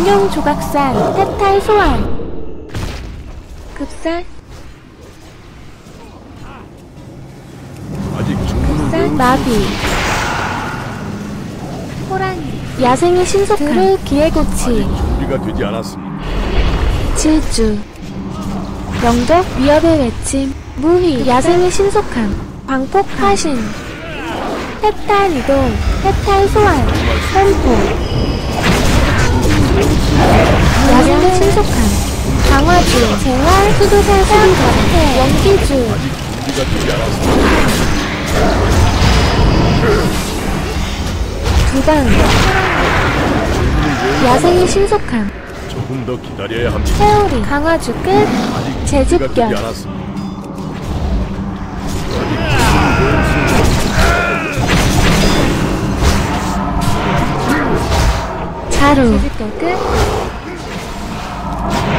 공룡 조각살, 해탈 소환. 급살. 아직 주문을 급살, 마비. 호랑이. 야생의 신속함. 들을 기회고치. 준비가 되지 않았습니다. 질주. 영적 위협의 외침. 무희. 야생의 신속함. 광폭 화신. 해탈 이동. 해탈 소환. 템포. 야생의 신속함. 강화주. 재활. 수도사 수리자. 원기주. 준비가 되지 않았습니다. 두방. 야생의 신속함. 조금 더 기다려야 합니다. 세월이. 강화주 끝. 준비가 재집결. 되지 않았습니다. 자루. 재집결 끝.